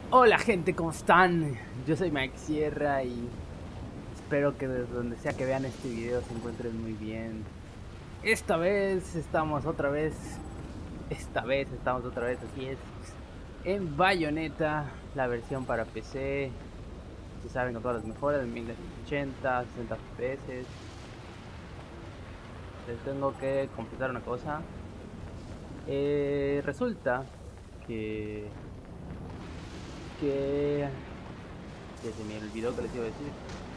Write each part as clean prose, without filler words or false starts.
Hola gente, ¿cómo están? Yo soy Mike Sierra y espero que desde donde sea que vean este video se encuentren muy bien. Esta vez estamos otra vez, así es, en Bayonetta, la versión para PC. Ya saben, con todas las mejoras, 1080, 60 FPS. Les tengo que confesar una cosa. Resulta que... que... que se me olvidó que les iba a decir.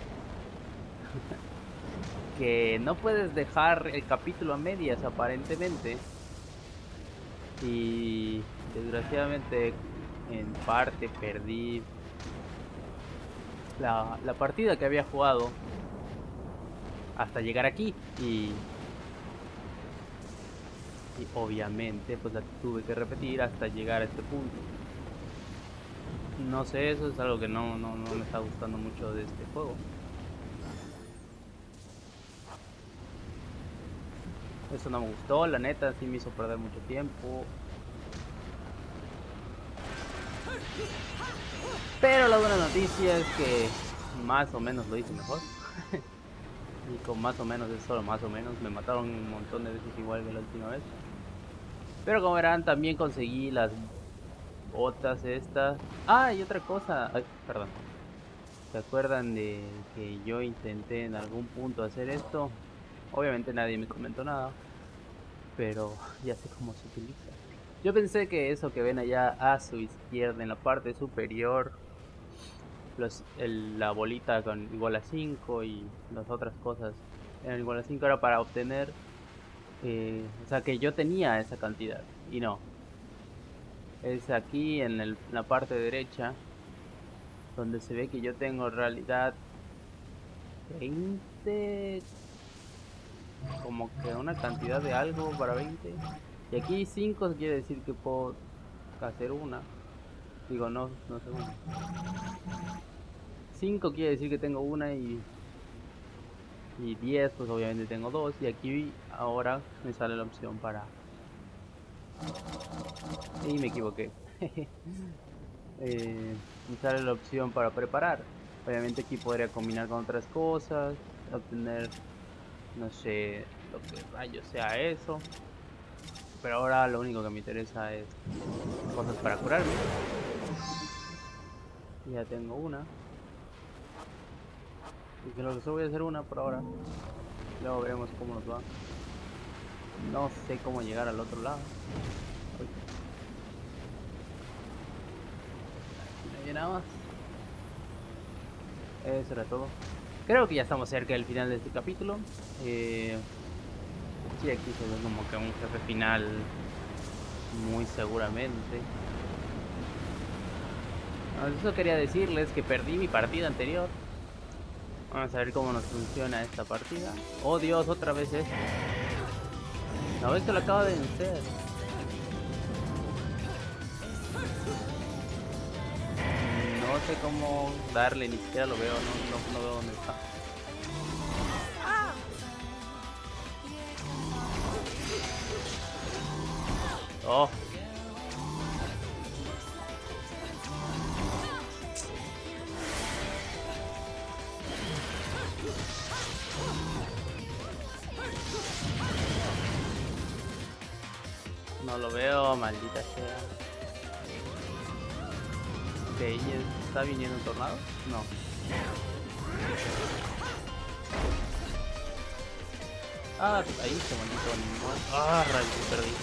Que no puedes dejar el capítulo a medias aparentemente, y desgraciadamente en parte perdí la partida que había jugado hasta llegar aquí y obviamente pues la tuve que repetir hasta llegar a este punto. No sé, eso es algo que no me está gustando mucho de este juego. Eso no me gustó, la neta, sí me hizo perder mucho tiempo. Pero la buena noticia es que más o menos lo hice mejor. Y con más o menos es solo más o menos. Me mataron un montón de veces igual que la última vez. Pero como verán, también conseguí las botas estas. Ah, y otra cosa. Ay, perdón. ¿Se acuerdan de que yo intenté en algún punto hacer esto? Obviamente nadie me comentó nada, pero ya sé cómo se utiliza. Yo pensé que eso que ven allá a su izquierda en la parte superior, la bolita con igual a 5 y las otras cosas eran igual a 5, era para obtener, o sea, que yo tenía esa cantidad. Y no, es aquí en la parte derecha donde se ve que yo tengo en realidad 20, como que una cantidad de algo para 20. Y aquí 5 quiere decir que puedo hacer una. Digo, no sé una. 5 quiere decir que tengo una y 10 pues obviamente tengo dos. Y aquí ahora me sale la opción para... Y me equivoqué. Me sale la opción para preparar. Obviamente aquí podría combinar con otras cosas, obtener, no sé, lo que rayos sea eso. Pero ahora lo único que me interesa es cosas para curarme. Ya tengo una. Y que lo que solo voy a hacer una por ahora. Luego veremos cómo nos va. No sé cómo llegar al otro lado. Uy, aquí no hay nada más. Eso era todo. Creo que ya estamos cerca del final de este capítulo. Sí, aquí se ve como que un jefe final muy seguramente. Eso quería decirles que perdí mi partida anterior. Vamos a ver cómo nos funciona esta partida. Oh Dios, otra vez esto. No, esto lo acabo de vencer. No sé cómo darle, ni siquiera lo veo, no veo dónde está. Oh, no lo veo, maldita sea. Ok, ¿está viniendo un tornado? No. Ah, ahí se maldito animal. Ah, rayos, perdí.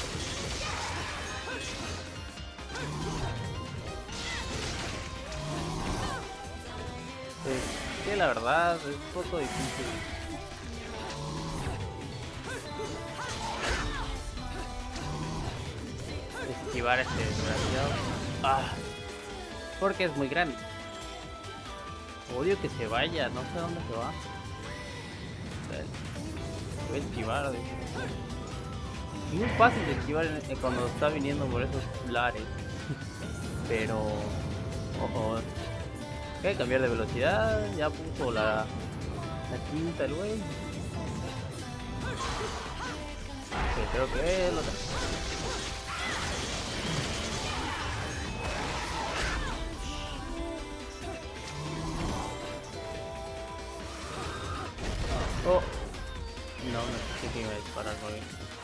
Pues que la verdad es un poco difícil esquivar a este desgraciado. Ah, porque es muy grande. Odio que se vaya, no sé a dónde se va. Se va a esquivar. Es muy fácil de esquivar cuando está viniendo por esos lares. Pero... Ojo. Hay que cambiar de velocidad. Ya puso la quinta el güey. Que creo que es lo que... Oh. No, no sé qué iba a disparar, güey.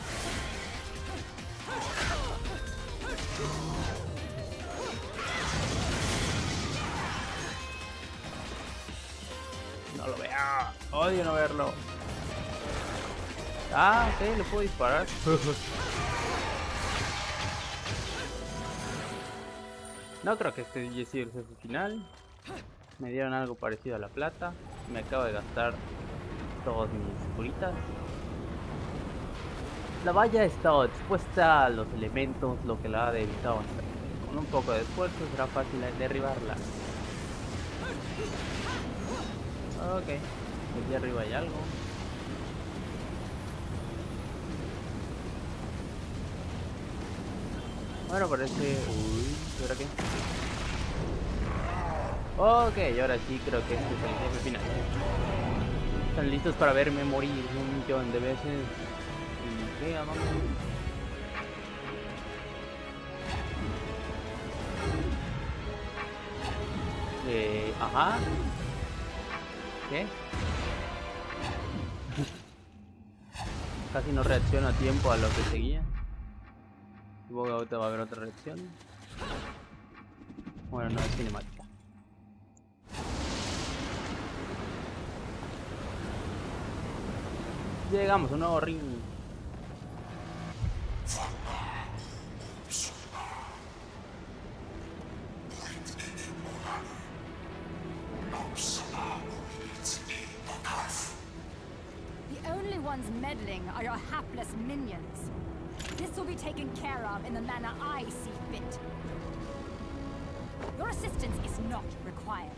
No lo veo. Odio no verlo. Ah, sí, le puedo disparar. No creo que este haya sido el jefe final. Me dieron algo parecido a la plata. Me acabo de gastar todas mis curitas. La valla estaba expuesta a los elementos, lo que la ha debilitado bastante. Con un poco de esfuerzo será fácil derribarla. Ok, aquí arriba hay algo. Bueno, parece... Uy, ¿y ahora qué? Ok, y ahora sí creo que este es el jefe final. ¿Están listos para verme morir 1.000.000 de veces? ¿Y qué? Vamos. Ajá. ¿Qué? Casi no reacciono a tiempo a lo que seguía. Supongo que ahorita va a haber otra reacción. Bueno, no es cinemática. Llegamos a un nuevo ring. The only ones meddling are your hapless minions. This will be taken care of in the manner I see fit. Your assistance is not required.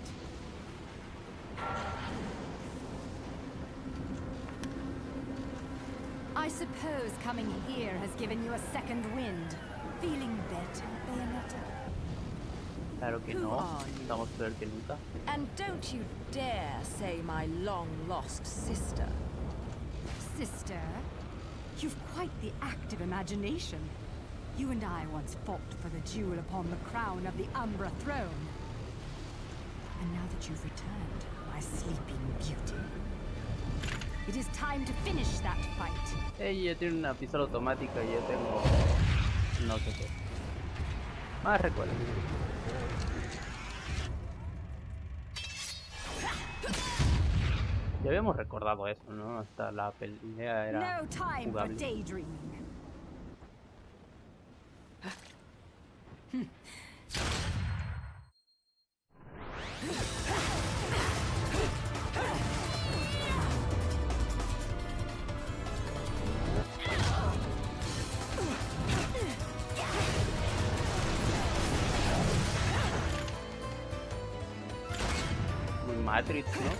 I suppose coming here has given you a second wind. Feeling better, Bayonetta? Claro que no. Estamos peor que nunca. And don't you dare say my long-lost sister. Sister, you've quite the active imagination. You and I once fought for the jewel upon the crown of the Umbra throne. And now that you've returned, my sleeping beauty, it is time to finish that fight. Ella tiene una pistola automática y yo tengo... no sé qué. Más recuerdo. Ya habíamos recordado eso, ¿no? Hasta la pelea era No time for jugable. daydreaming. Muy Matrix, ¿no?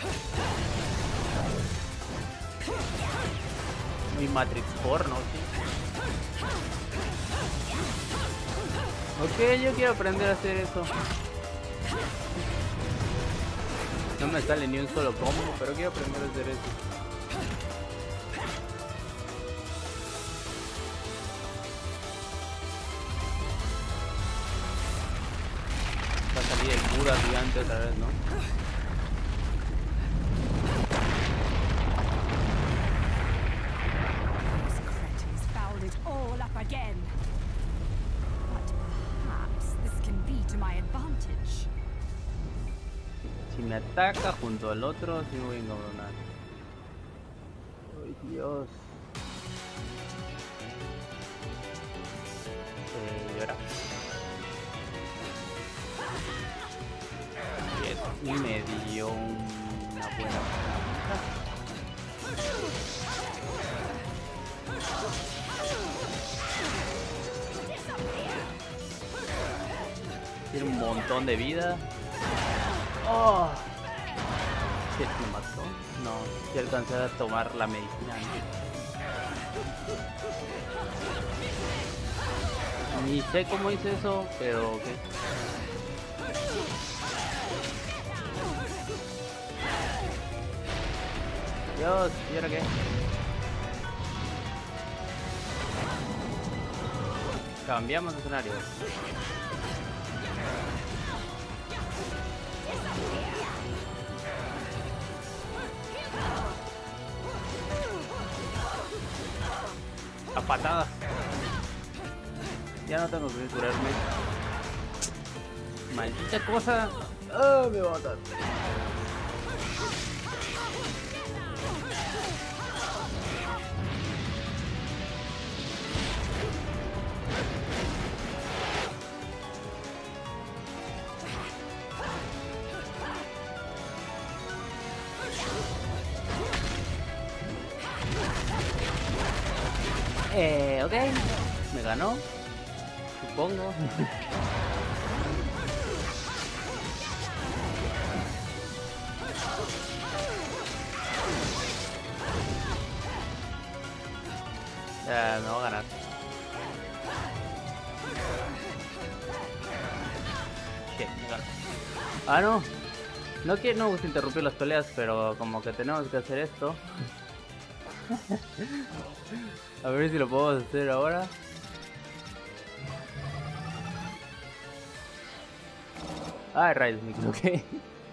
Muy Matrix porno, sí. Ok, yo quiero aprender a hacer eso. No me sale ni un solo combo, pero quiero aprender a hacer eso. Va a salir el Buda gigante otra vez, ¿no? These cretins fouled it all up again. But perhaps this can be to my advantage. Si me ataca junto al otro, sí voy a encabronar. Ay, Dios. Llora. Y me dio una buena palanca. Tiene un montón de vida. Oh. ¿Qué me mató? No, si alcancé a tomar la medicina antes. Ni sé cómo hice eso, pero ¿qué? Dios, ¿y ahora qué? Cambiamos de escenario. patada. Ya no tengo que curarme. Maldita cosa. ¡Ah! Me va a matar. Ok, me ganó, supongo. Ya, me voy a ganar. Shit, me ganó. Ah, no. No quiero, no gusta interrumpir las peleas, pero como que tenemos que hacer esto. A ver si lo podemos hacer ahora. Ay, rayos, me equivoqué.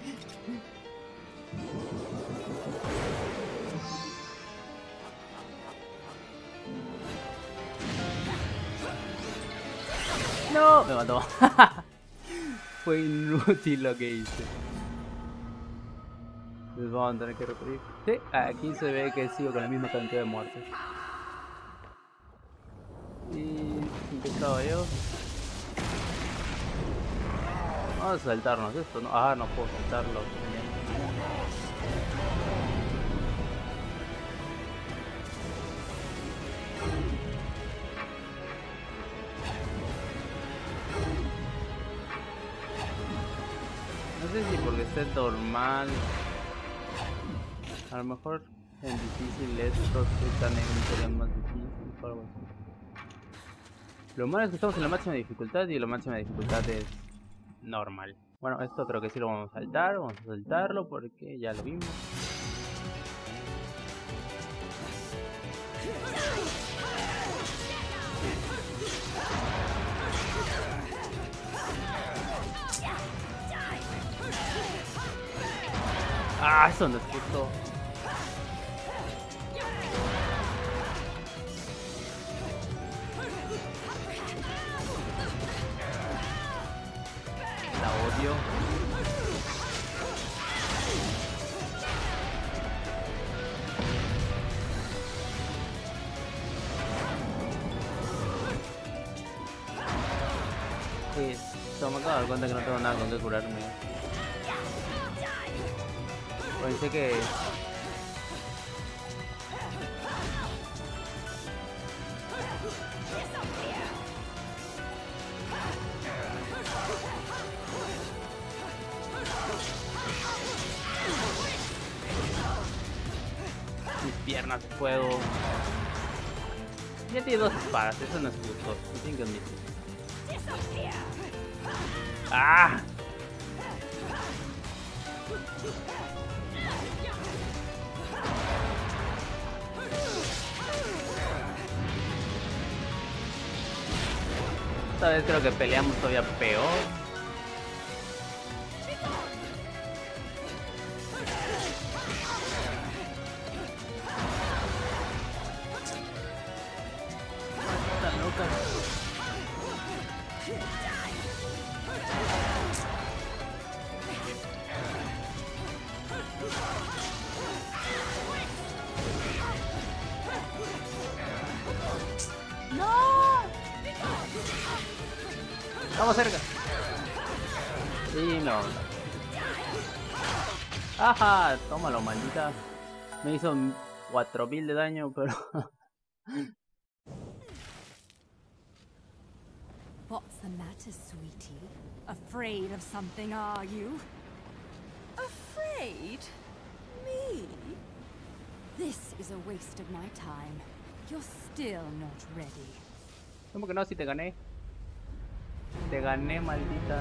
No, me mató. Fue inútil lo que hice. Nos vamos a tener que repetir. Sí, aquí se ve que sigo con la misma cantidad de muertes. Y empezaba yo. Vamos a saltarnos esto, ¿no? Ah, no puedo saltarlo. No sé si porque esté normal. A lo mejor en difícil esto también sería más difícil o algo así. Lo malo es que estamos en la máxima dificultad y la máxima dificultad es normal. Bueno, esto creo que sí lo vamos a saltar, vamos a saltarlo porque ya lo vimos. Ah, eso no es justo. La odio. Esto me acabo de dar cuenta que no tengo nada con que curarme. Pensé que... mis piernas de fuego. Ya tiene dos espadas, eso no es justo. No tengo que admitir. ¡Ah! Esta vez creo que peleamos todavía peor. Están locas. Estamos cerca. Y no. Ajá, tómalo, maldita. Me hizo 4000 de daño, pero... What's the matter, sweetie? Afraid of something, are you? Afraid? Me? This is a waste of my time. You're still not ready. ¿Cómo que no? Si te gané. Te gané, maldita.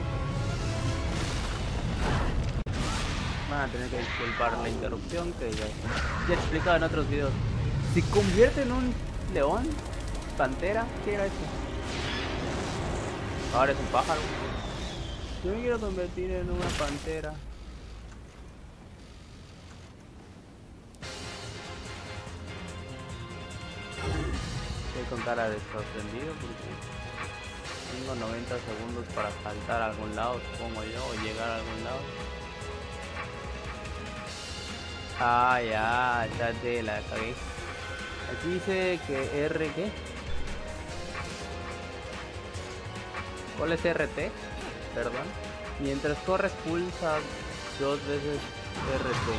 Van a tener que disculpar la interrupción que ya he explicado en otros videos. Si convierte en un león, pantera, ¿qué era eso? Ahora es un pájaro. Yo me quiero convertir en una pantera. con cara de sorprendido porque tengo 90 segundos para saltar a algún lado, supongo yo, o llegar a algún lado. Ah, ya, te la cagué. Aquí dice que R, ¿qué? ¿Cuál es RT? Perdón. Mientras corres pulsa 2 veces RT.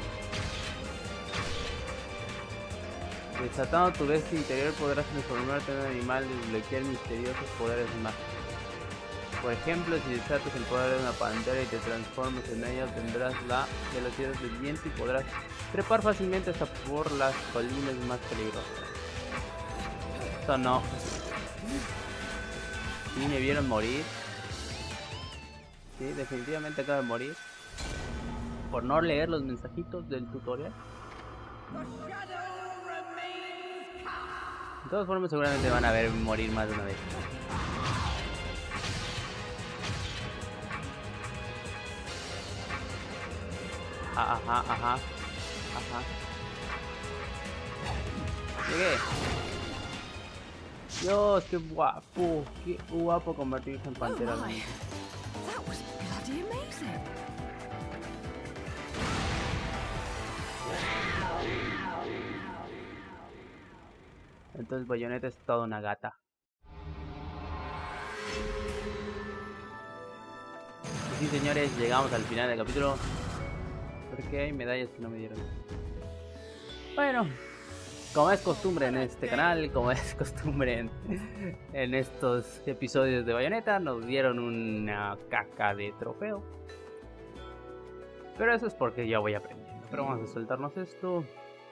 Desatando tu bestia interior podrás transformarte en un animal y desbloquear misteriosos poderes mágicos. Por ejemplo, si desatas el poder de una pantera y te transformas en ella, obtendrás la velocidad del viento y podrás trepar fácilmente hasta por las colinas más peligrosas. Esto no. Sí, me vieron morir. Sí, definitivamente acabo de morir. Por no leer los mensajitos del tutorial. De todas formas, seguramente van a ver morir más de una vez. Ajá. Llegué. Dios, qué guapo convertirse en pantera. Oh my. That was bloody amazing. Entonces Bayonetta es toda una gata. Y sí, señores, llegamos al final del capítulo. Porque hay medallas que no me dieron. Bueno, como es costumbre en este canal, como es costumbre en estos episodios de Bayonetta, nos dieron una caca de trofeo. Pero eso es porque ya voy aprendiendo. Pero vamos a soltarnos esto.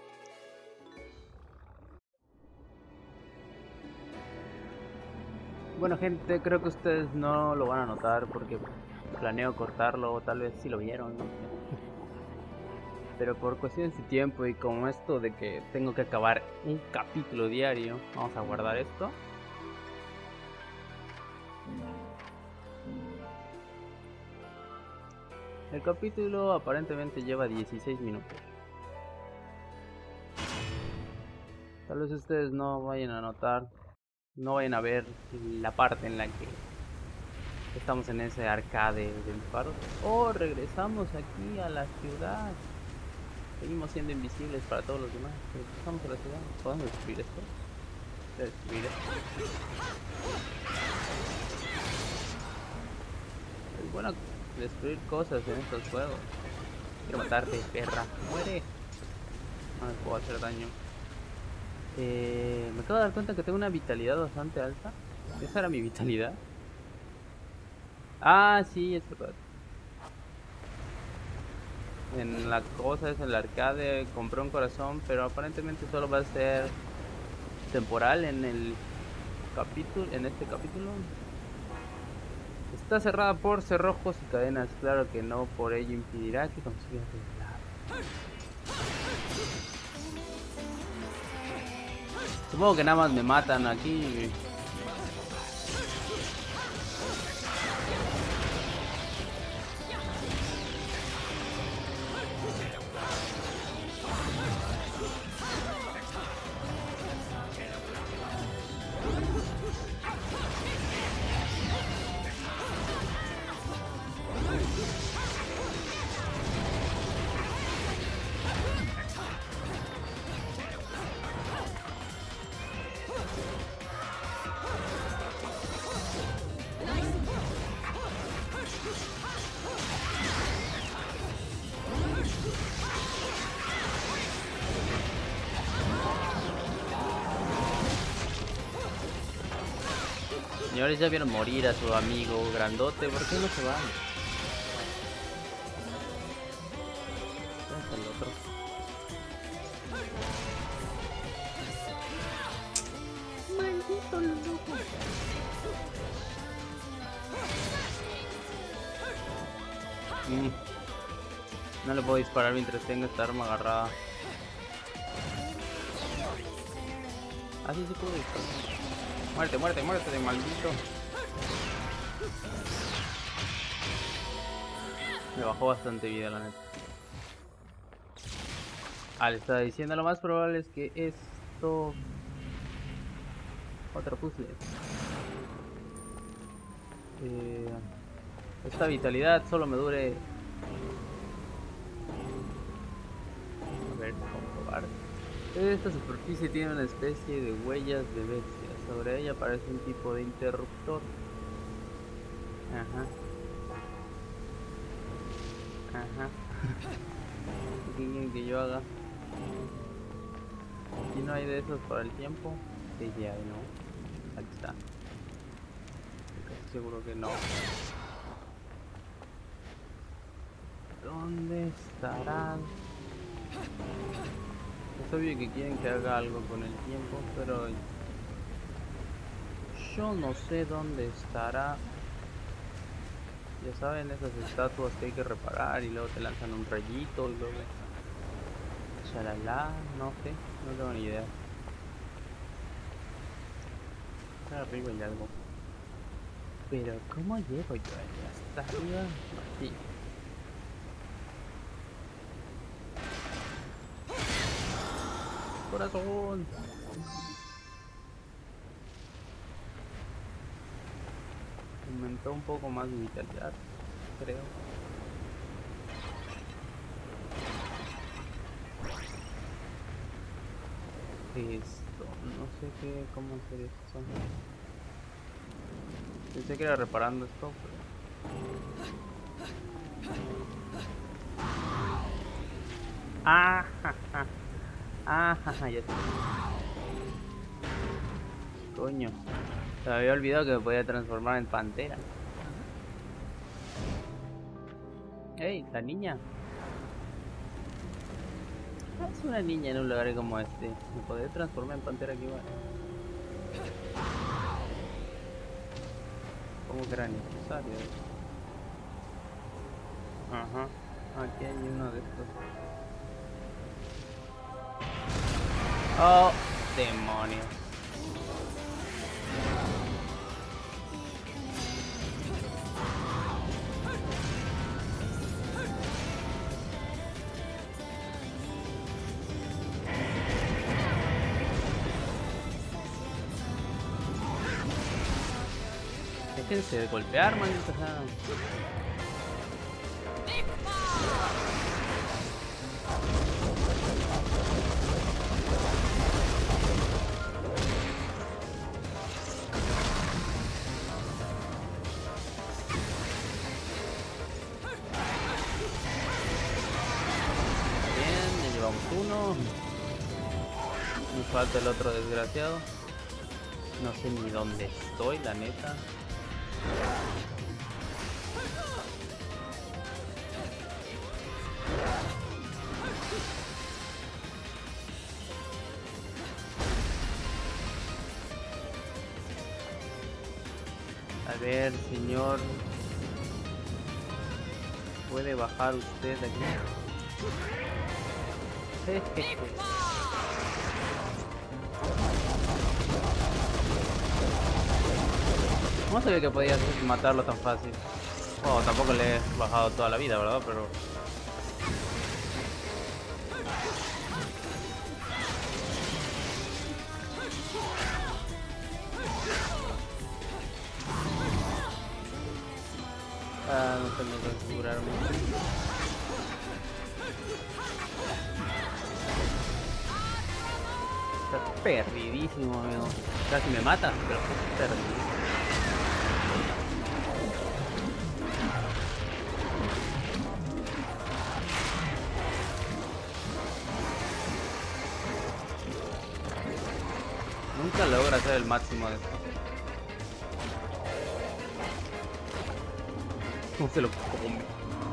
Bueno, gente, creo que ustedes no lo van a notar porque planeo cortarlo, o tal vez sí lo vieron, no sé. Pero por cuestiones de tiempo y como esto de que tengo que acabar un capítulo diario, vamos a guardar esto. El capítulo aparentemente lleva 16 minutos. Tal vez ustedes no vayan a notar, no vayan a ver la parte en la que estamos en ese arcade del faro. Oh, regresamos aquí a la ciudad. Seguimos siendo invisibles para todos los demás. Regresamos a la ciudad. ¿Podemos destruir esto? Destruir esto. Es bueno destruir cosas en estos juegos. Quiero matarte, perra. Muere. No me puedo hacer daño. Me acabo de dar cuenta que tengo una vitalidad bastante alta. ¿Esa era mi vitalidad? Ah, sí, es verdad. En la cosa es el arcade, compré un corazón, pero aparentemente solo va a ser temporal en el capítulo, en este capítulo. Está cerrada por cerrojos y cadenas, claro que no por ello impedirá que consigas revelar. Supongo que nada más me matan aquí. Señores, ya vieron morir a su amigo grandote, ¿por qué no se van? ¿Dónde está el otro? Maldito loco. No le puedo disparar mientras tenga esta arma agarrada. Así se puede disparar. Muerte, muerte, muerte de maldito. Me bajó bastante vida, la neta. Le estaba diciendo, lo más probable es que esto Otro puzzle. Esta vitalidad solo me dure... A ver, comprobar. Esta superficie tiene una especie de huellas de bestia. Sobre ella aparece un tipo de interruptor. Ajá. Ajá. ¿Qué quieren que yo haga? Aquí no hay de esos para el tiempo. Sí, sí hay, ¿no? Aquí está. Estoy casi seguro que no. ¿Dónde estarán? Es obvio que quieren que haga algo con el tiempo, pero yo no sé dónde estará. Ya saben, esas estatuas que hay que reparar y luego te lanzan un rayito y luego... Chalala, no sé, no tengo ni idea. Está arriba hay algo. Pero ¿cómo llego yo ahí hasta arriba? Así. Corazón. Aumentó un poco más de vitalidad, creo. Esto, no sé qué, cómo hacer esto. Pensé que era reparando esto, pero... Ah, jaja. Ah, jaja, ya sé. Coño. Se me había olvidado que me podía transformar en pantera. Hey, la niña. Es una niña en un lugar como este. Me podría transformar en pantera aquí igual. ¿Cómo que era necesario? Ajá. Aquí hay uno de estos. Oh, demonios. Déjense de golpear, maldita sea. Bien, ya llevamos uno. Nos falta el otro desgraciado. No sé ni dónde estoy, la neta. A ver, señor. ¿Puede bajar usted aquí? No sabía que podías matarlo tan fácil. Oh, tampoco le he bajado toda la vida, ¿verdad? Pero... Ah, no se me configuraron. Está perdidísimo, amigo. Casi me mata, pero está perdidísimo. Nunca logra hacer el máximo de esto. ¿Cómo se lo come?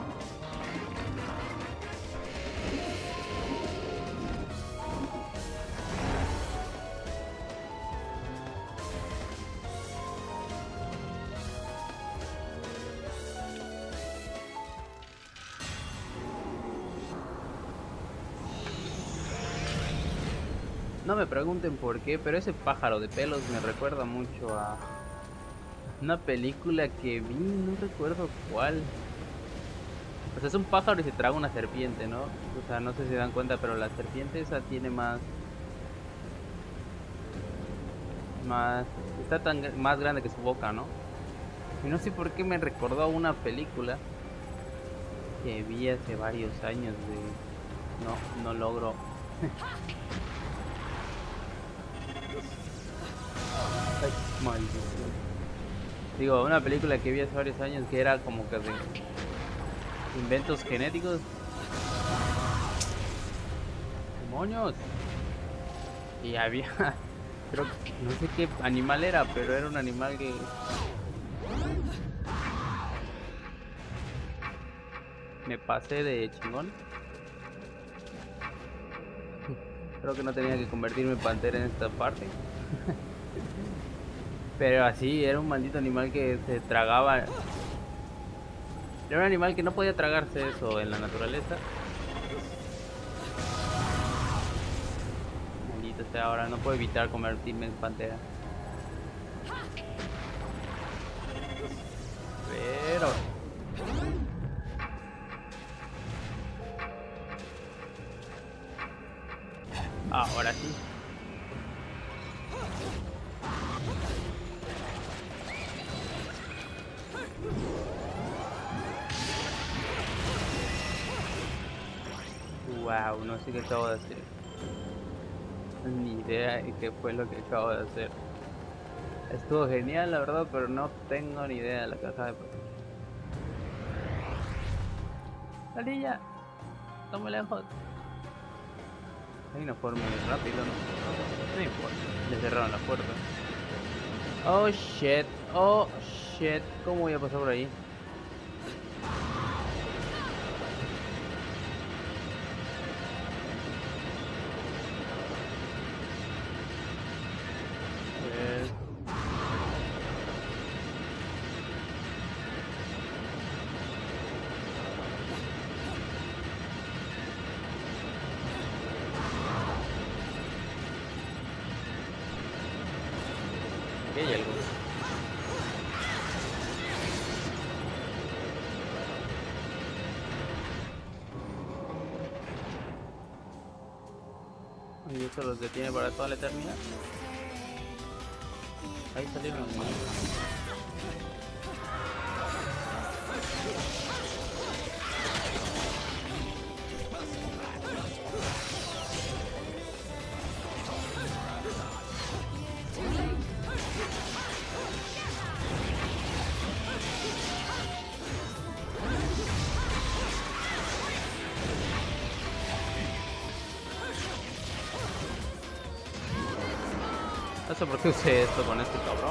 No me pregunten por qué, pero ese pájaro de pelos me recuerda mucho a una película que vi, no recuerdo cuál. O sea, es un pájaro y se traga una serpiente, ¿no? O sea, no sé si se dan cuenta, pero la serpiente esa tiene más más, está más grande que su boca, ¿no? Y no sé por qué me recordó a una película que vi hace varios años de... No logro... Ay, maldición. Digo, una película que vi hace varios años que era como que de inventos genéticos. ¡Demonios! Y había... Creo que... No sé qué animal era, pero era un animal que... Me pasé de chingón. Creo que no tenía que convertirme en pantera en esta parte. Pero así, era un maldito animal que se tragaba. Era un animal que no podía tragarse eso en la naturaleza. Maldito sea, ahora no puedo evitar convertirme en pantera. Pero... ahora sí. Wow, no sé qué acabo de hacer. Ni idea de qué fue lo que acabo de hacer. Estuvo genial, la verdad, pero no tengo ni idea de la caja de pasar. ¡Salilla! ¡No me lejos! Hay una forma muy rápido, ¿no? No importa. Le cerraron la puerta. Oh shit, oh shit. ¿Cómo voy a pasar por ahí? Aquí hay algo. Y esto los detiene para toda la eternidad. Ahí salieron. No sé por qué usé esto con este cabrón.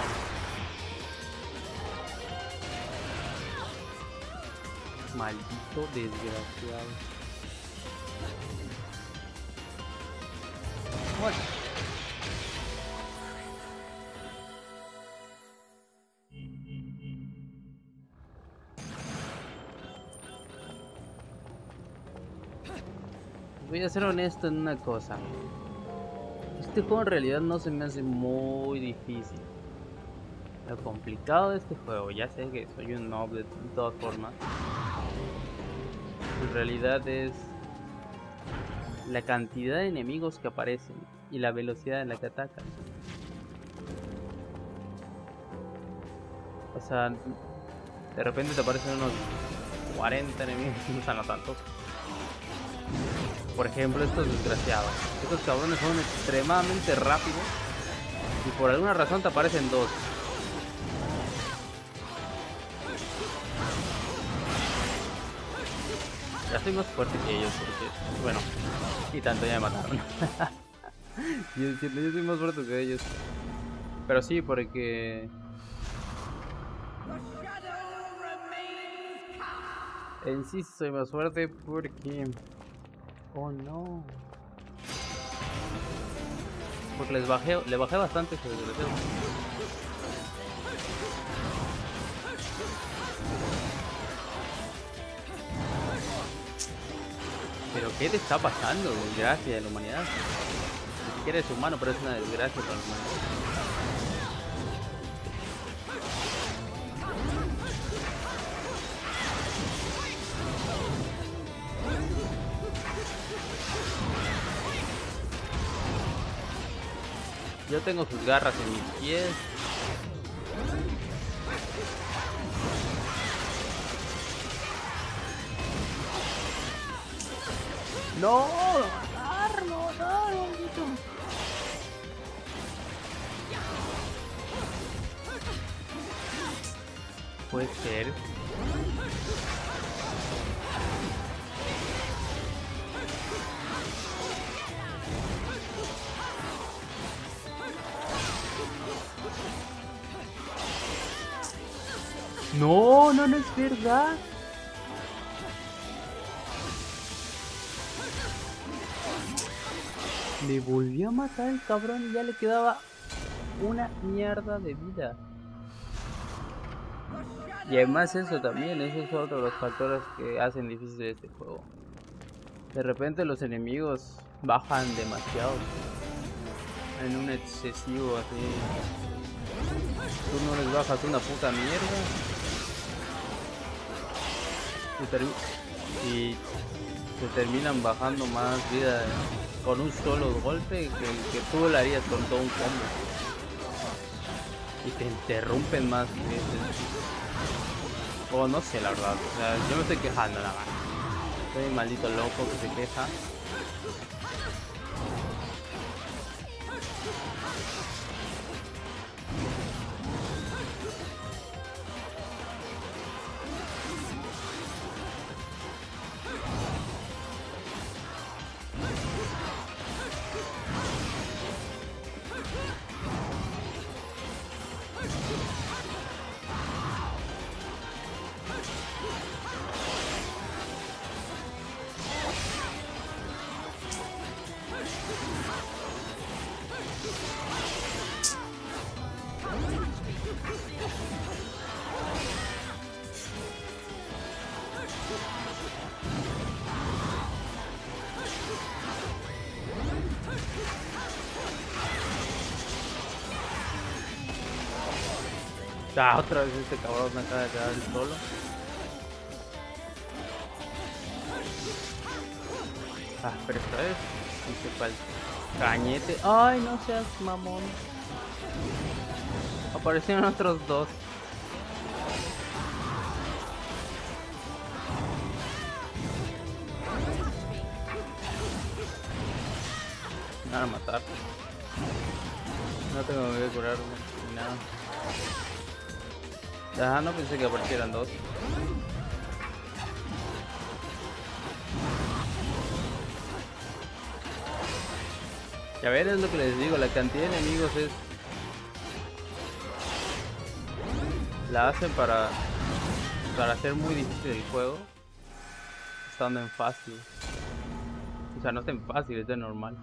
Maldito desgraciado. Bueno. Voy a ser honesto en una cosa. Este juego en realidad no se me hace muy difícil. Lo complicado de este juego, ya sé que soy un noob de todas formas, en realidad es la cantidad de enemigos que aparecen y la velocidad en la que atacan. O sea, de repente te aparecen unos 40 enemigos, o sea, no tantos. Por ejemplo, estos desgraciados. Estos cabrones son extremadamente rápidos y por alguna razón te aparecen dos. Ya soy más fuerte que ellos porque, bueno, y tanto ya me mataron. yo soy más fuerte que ellos. Pero sí, porque... en sí soy más fuerte porque... oh no. Porque le bajé bastante su desgraciado. Pero ¿qué te está pasando? Desgracia de la humanidad. Ni siquiera es humano, pero es una desgracia para la humanidad. Yo tengo sus garras en mis pies. No, no, maldito. Puede ser. No, no es verdad. Le volvió a matar el cabrón y ya le quedaba una mierda de vida. Y además eso también, eso es otro de los factores que hacen difícil este juego. De repente los enemigos bajan demasiado. En un excesivo así. Tú no les bajas una puta mierda. Y se terminan bajando más vida con un solo golpe que tú le harías con todo un combo. Y te interrumpen más veces. O no sé, la verdad. O sea, yo me estoy quejando nada más. Soy un maldito loco que se queja. Ah, otra vez este cabrón me acaba de quedar el solo. Ah, pero esta vez dice para el cañete. Ay, no seas mamón. Aparecieron otros dos. Me van a matar. No tengo que curarme ni nada. Ah, no pensé que aparecieran dos. Y a ver, es lo que les digo, la cantidad de enemigos es... La hacen para hacer muy difícil el juego. Estando en fácil. O sea, no está en fácil, está en normal.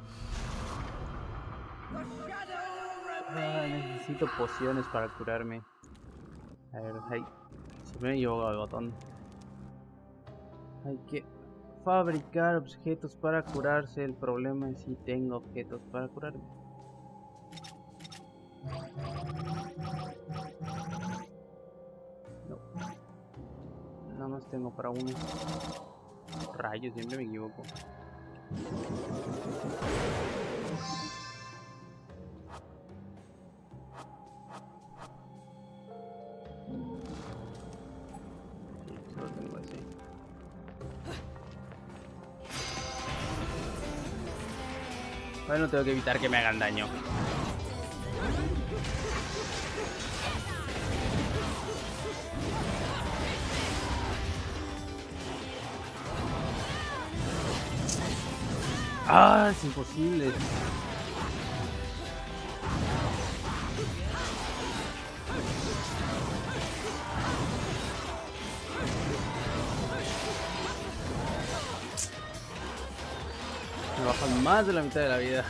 Ah, necesito pociones para curarme. A ver, hey, se me llevó el botón. Hay que fabricar objetos para curarse. El problema es si tengo objetos para curarme. No. Nada más tengo para uno. Rayos, siempre me equivoco. Bueno, tengo que evitar que me hagan daño. Ah, es imposible. Me bajan más de la mitad de la vida.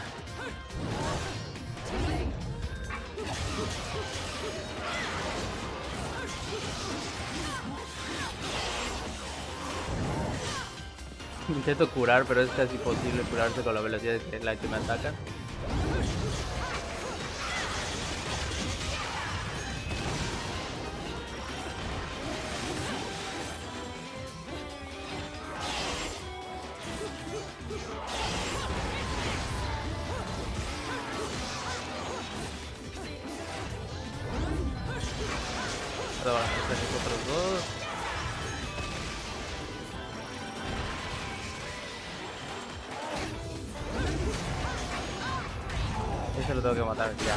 Intento curar, pero es casi imposible curarse con la velocidad de la que me atacan. ahora los otros dos. Ese lo tengo que matar ya.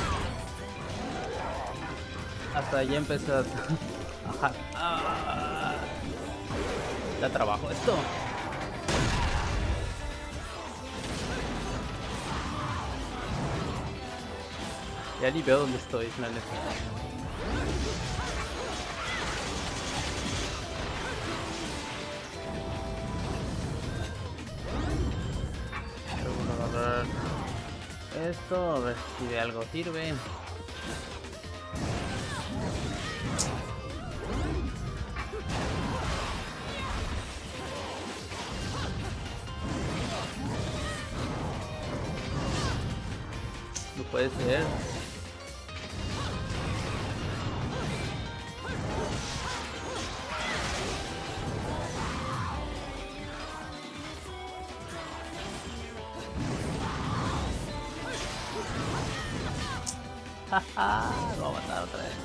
Hasta ya empezó a... Da trabajo esto. Ya ni veo dónde estoy, la neta. Vamos a agarrar esto, a ver si de algo sirve. No puede ser. Jaja, lo voy a matar otra vez.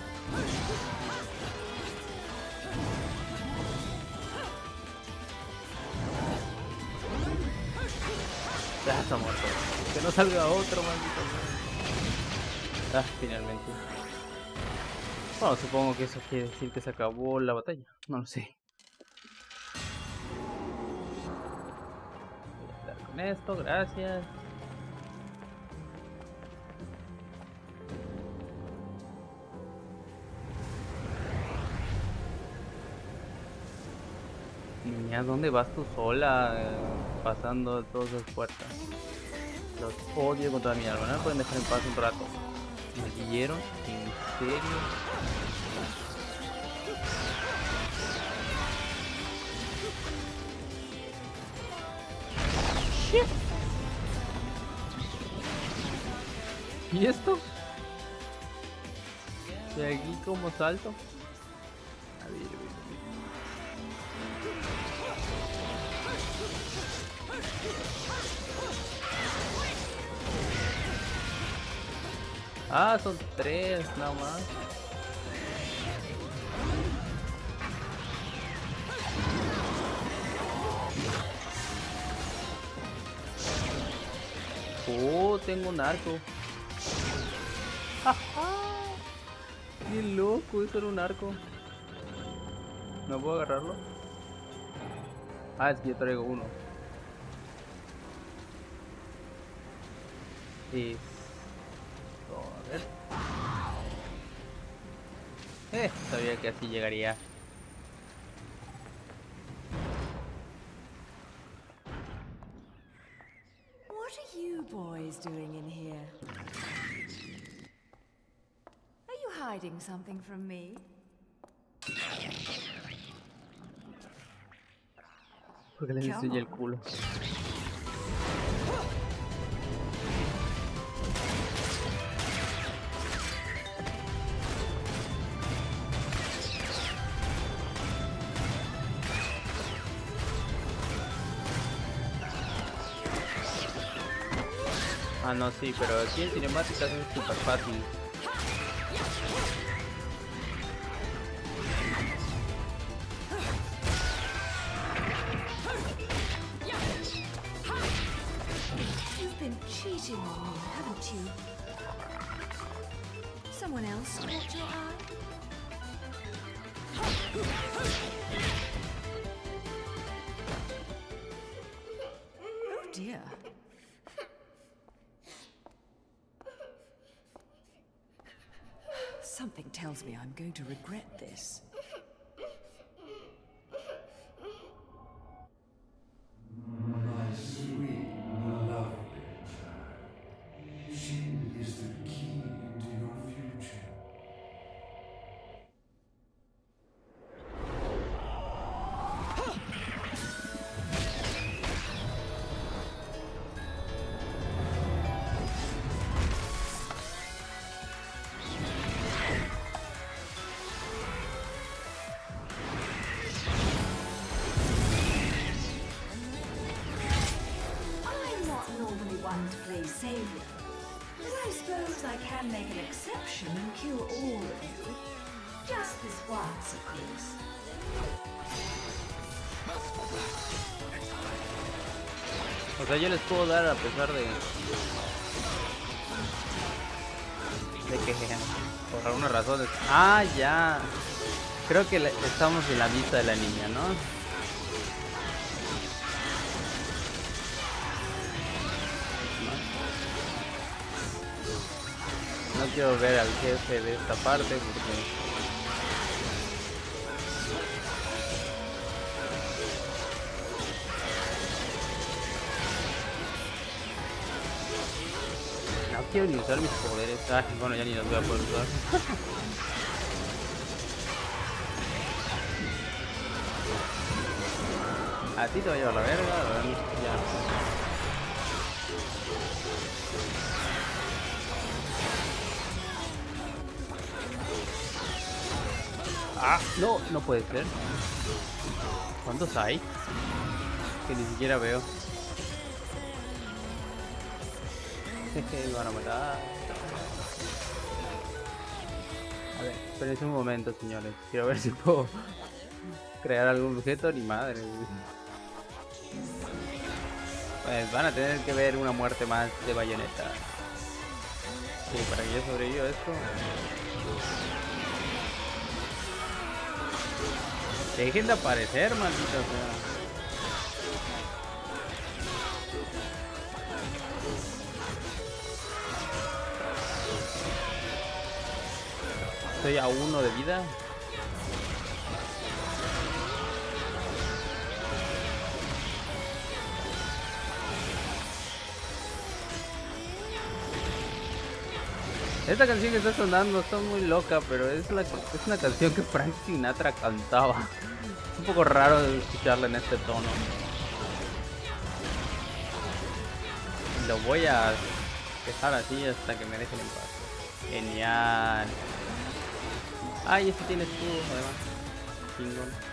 Ya está muerto. Que no salga otro, maldito. Ah, finalmente. Bueno, supongo que eso quiere decir que se acabó la batalla. No lo sé. Voy a quedar con esto, gracias. Niña, ¿dónde vas tú sola? Pasando todas las puertas. Los odio con toda mi alma. No me pueden dejar en paz un rato. ¿Me guiaron? ¿En serio? Shit. ¿Y esto? ¿De aquí cómo salto? A ver. Ah, son 3 nada más. Oh, tengo un arco. Qué loco, eso era un arco. ¿No puedo agarrarlo? Ah, es que yo traigo uno. Y... a ver. Sabía que así llegaría. What are you boys doing in here? Are you hiding something from me? Porque les enseñé el culo. Ah, no, sí, pero aquí en cinemáticas es súper fácil. You've been cheating on me, haven't you? Someone else caught your eye? Oh dear. Something tells me I'm going to regret this. My sweet, lovely child. She is the key to your future. To play savior, but I suppose I can make an exception and kill all of you. Just this once, of course. O sea, yo les puedo dar a pesar de que por alguna razón. Ah, ya. Creo que estamos en la vista de la niña, ¿no? No quiero ver al jefe de esta parte porque no quiero ni usar mis poderes. Ah, bueno, ya ni los voy a poder usar. A ti te va a llevar la verga, a mí ya. Ah, no, no puede ser. ¿Cuántos hay? Que ni siquiera veo. Jeje, me van a matar. A ver, espérense un momento, señores. Quiero ver si puedo crear algún objeto. Ni madre. Pues van a tener que ver una muerte más de Bayonetta. Sí, para que yo sobreviva a esto. Dejen de aparecer, maldita sea. Estoy a 1 de vida. Esta canción que está sonando está muy loca, pero es una canción que Frank Sinatra cantaba. Es un poco raro de escucharla en este tono. Lo voy a dejar así hasta que me dejen en paz. Genial. Ay, este tiene escudo, además. Chingón.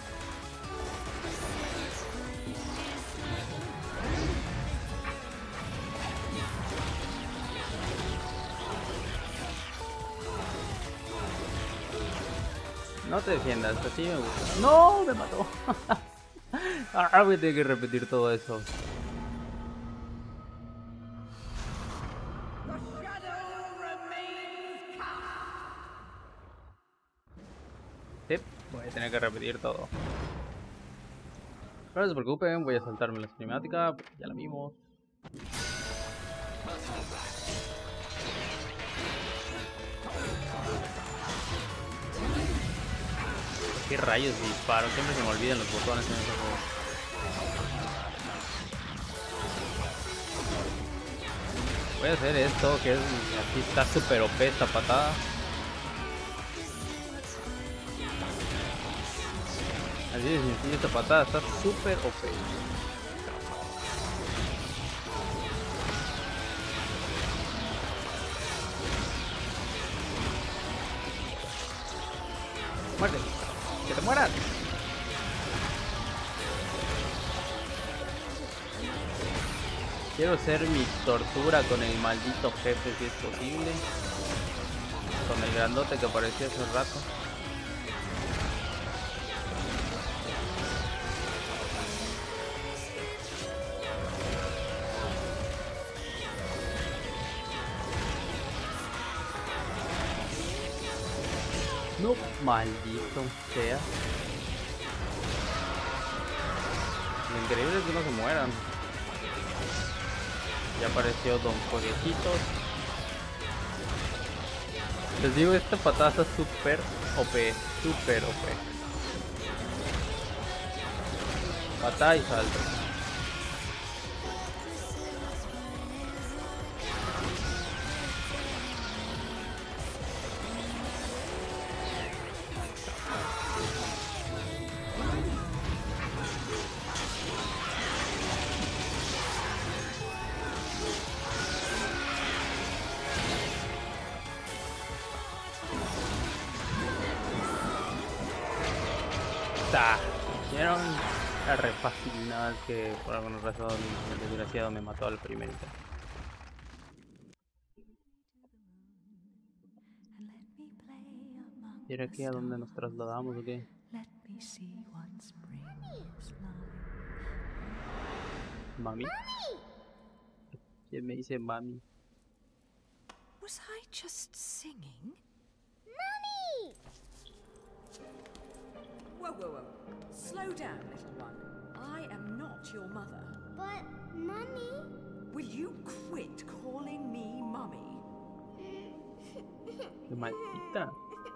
No te defiendas, así me gusta. ¡No! ¡Me mató! Ah, voy a tener que repetir todo eso. Sí, voy a tener que repetir todo. Pero no se preocupen, voy a saltarme la cinemática, ya la vimos. ¿Qué rayos disparo? Siempre se me olvidan los botones en este juego. Voy a hacer esto, que es aquí está super OP esta patada. Así de sencillo, esta patada está super OP. ¡Muerte! ¡Que te mueras! Quiero hacer mi tortura con el maldito jefe si es posible. Con el grandote que apareció hace un rato. No, maldito sea. Lo increíble es que no se mueran. Ya apareció Don Fueguecitos. Les digo, esta patada está super OP. Super OP. Patada y salto. ¿Vieron? Era re fácil, nada más que por alguna razón el desgraciado me mató al primerito. ¿Y era aquí a dónde nos trasladamos o qué? Let me see what spring is like. ¿Mami? ¿Quién me dice mami? Was I just singing? Mummy! Whoa, whoa, whoa. Slow down, little one. I am not your mother. But, Mummy... Will you quit calling me Mummy? ¡Qué maldita!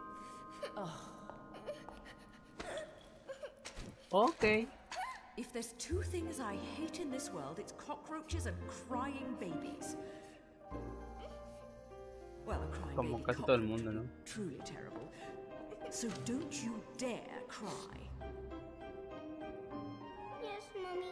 Ok. If there's two things I hate in this world, it's cockroaches and crying babies. Well, a crying Como baby casi todo el cockroach mundo, would ¿no? be truly terrible. So don't you dare cry. Yes, Mummy.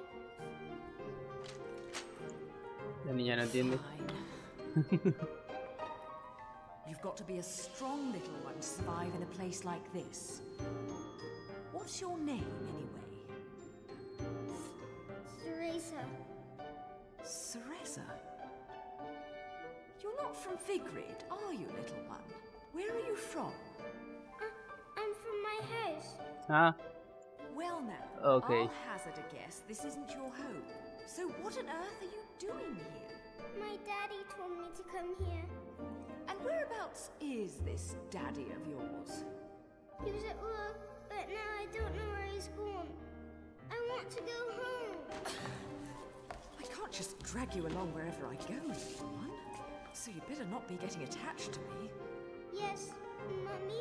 La niña no entiende. Fine. You've got to be a strong little one to survive in a place like this. What's your name, anyway? Teresa. Cereza? You're not from Figrid, are you, little one? Where are you from? I'm from my house. Ah, Well now, Okay. I'll hazard a guess this isn't your home. So what on earth are you doing here? My daddy told me to come here. And whereabouts is this daddy of yours? He was at work, but now I don't know where he's gone. I want to go home. I can't just drag you along wherever I go, little one. So you better not be getting attached to me. Yes, Mummy?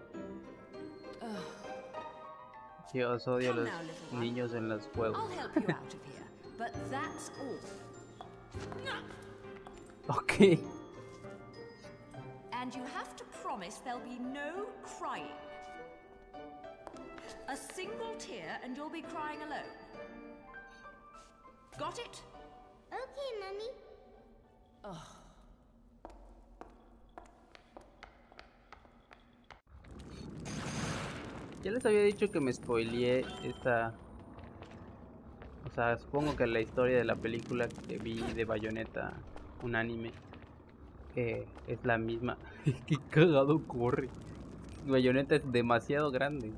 Dios, odio a Come los now, little one. niños en los I'll juegos. help you out of here, but that's all. Ok. And you have to promise there'll be no crying. A single tear and you'll be crying alone. Got it? Okay, Mummy. Ya les había dicho que me spoileé esta... O sea, supongo que la historia de la película que vi de Bayonetta, un anime, es la misma. Qué cagado corre. Bayonetta es demasiado grande.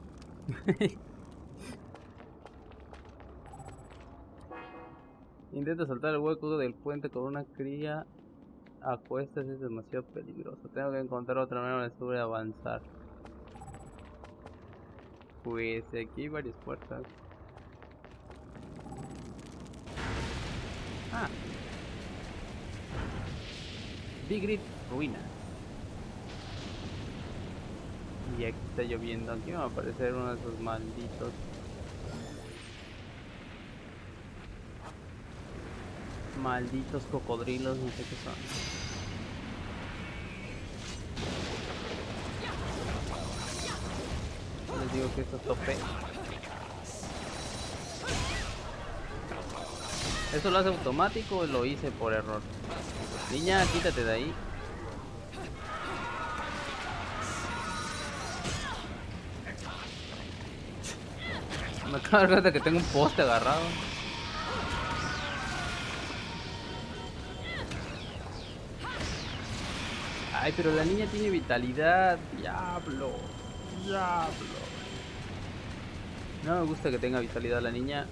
Intenta saltar el hueco del puente con una cría a cuestas, es demasiado peligroso. Tengo que encontrar otra manera de avanzar. Pues aquí hay varias puertas. Ah. Figrid ruina. Y aquí está lloviendo. Aquí me va a aparecer uno de esos malditos. Malditos cocodrilos, no sé qué son. Les digo que esto es tope. ¿Eso lo hace automático o lo hice por error? Niña, quítate de ahí. Me acabo de dar cuenta que tengo un poste agarrado. Ay, pero la niña tiene vitalidad. Diablo. Diablo. No me gusta que tenga vitalidad la niña.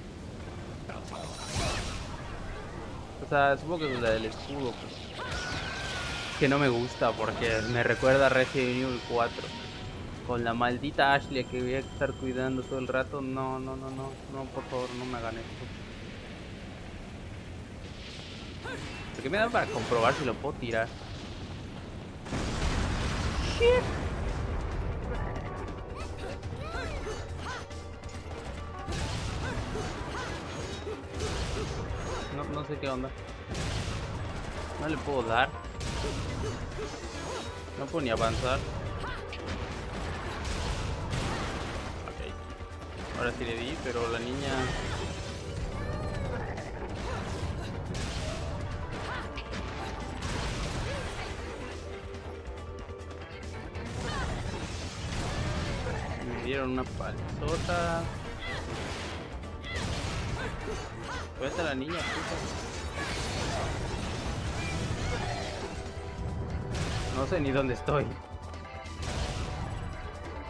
O sea, supongo que es la del escudo, pues. Que no me gusta porque me recuerda a Resident Evil 4. Con la maldita Ashley que voy a estar cuidando todo el rato. No, no, no, no. No, por favor, no me hagan esto. ¿Por qué me dan para comprobar si lo puedo tirar? Shit. No sé qué onda. No le puedo dar. No puedo ni avanzar. Ok. Ahora sí le di, pero la niña... Me dieron una palizota. Suelta a la niña, puta. No sé ni dónde estoy.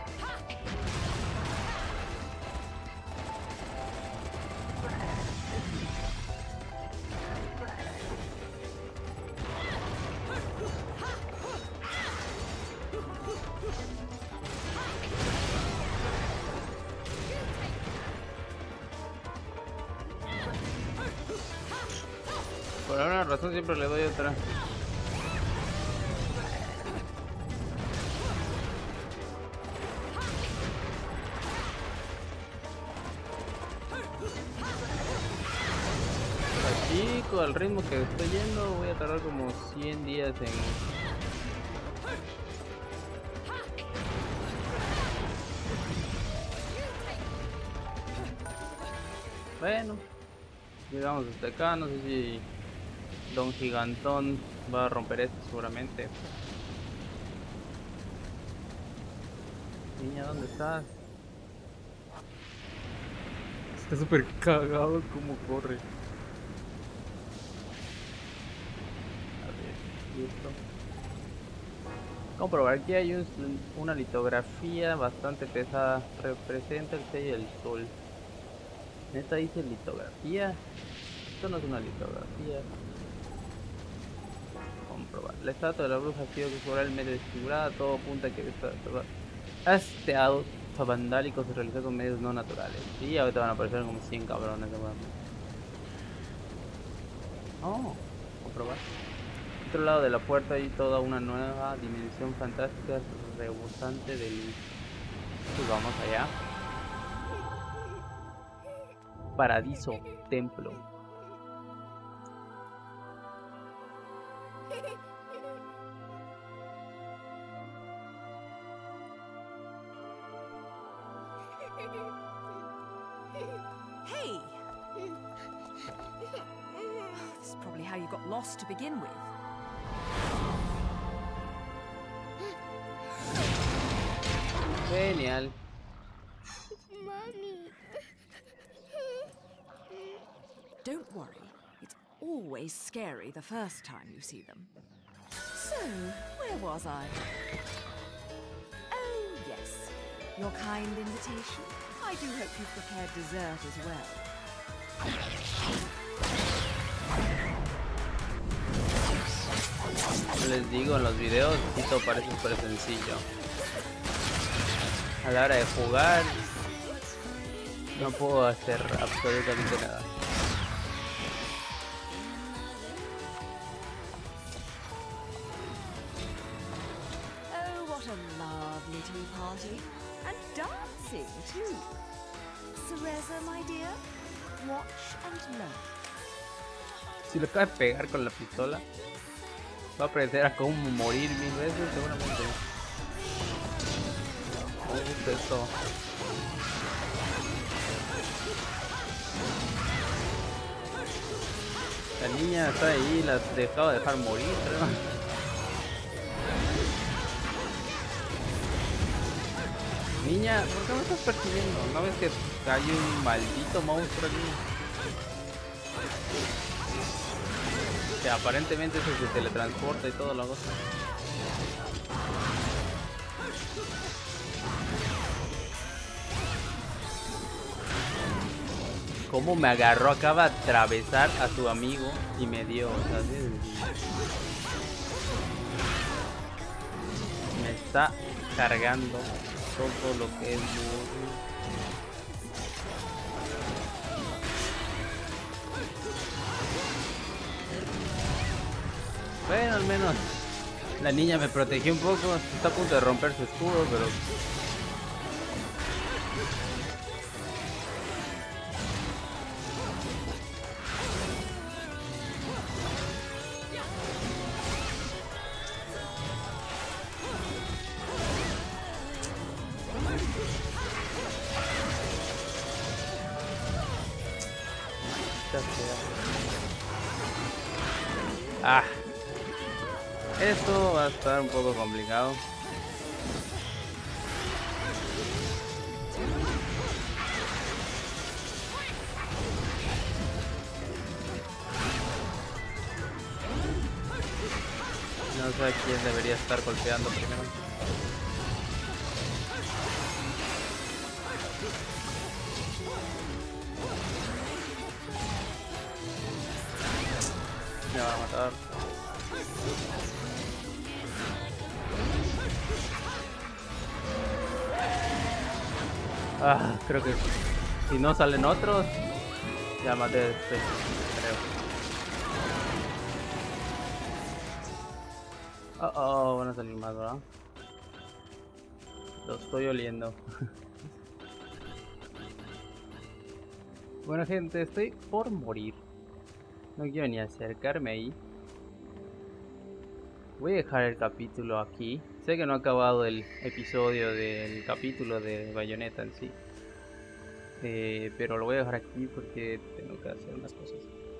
Por alguna razón siempre le doy otra. Chico, al ritmo que estoy yendo voy a tardar como 100 días en... Bueno, llegamos hasta acá, no sé si Don Gigantón va a romper esto seguramente. Niña, ¿dónde estás? Está súper cagado como corre. Listo. Comprobar que hay una litografía bastante pesada. Representa el sello del sol. Neta dice litografía. Esto no es una litografía. Comprobar. La estatua de la bruja ha sido culturalmente desfigurada. Todo apunta a que este acto vandálico se realizó con medios no naturales. Y ahorita van a aparecer como 100 cabrones. Oh, comprobar. Otro lado de la puerta hay toda una nueva dimensión fantástica rebosante de luz. Pues vamos allá. Paradiso, templo. Hey! This is probably how you got lost to begin with. Genial. Mommy. Don't worry, it's always scary the first time you see them. So, where was I? Oh, yes. Your kind invitation. I do hope you've prepared dessert as well. Les digo, en los videos esto parece súper sencillo. A la hora de jugar no puedo hacer absolutamente nada. Oh, what a lovely tea party. And dancing, too. Cereza, my dear, watch and learn. Si le acaba de pegar con la pistola, va a aprender a cómo morir 1000 veces seguramente. Me gusta esto. La niña está ahí, la dejaba dejar morir, creo. Niña, ¿por qué me estás persiguiendo? ¿No ves que hay un maldito monstruo aquí? Que aparentemente eso se teletransporta y todo lo cosa. ¿Cómo me agarró? Acaba de atravesar a su amigo y me dio, ¿sabes? Me está cargando todo lo que es burro. Bueno, al menos la niña me protegió un poco. Está a punto de romper su escudo, pero... Ah, esto va a estar un poco complicado. No sé a quién debería estar golpeando primero. Me va a matar. Ah, creo que si no salen otros, ya maté a este, creo. Oh, van a salir más, ¿verdad? Lo estoy oliendo. Bueno, gente, estoy por morir. No quiero ni acercarme ahí. Voy a dejar el capítulo aquí. Sé que no ha acabado el episodio del capítulo de Bayonetta en sí. Pero lo voy a dejar aquí porque tengo que hacer unas cosas.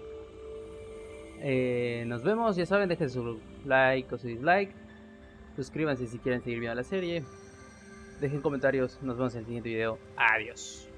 Nos vemos, ya saben, dejen su like o su dislike. Suscríbanse si quieren seguir viendo la serie. Dejen comentarios, nos vemos en el siguiente video. Adiós.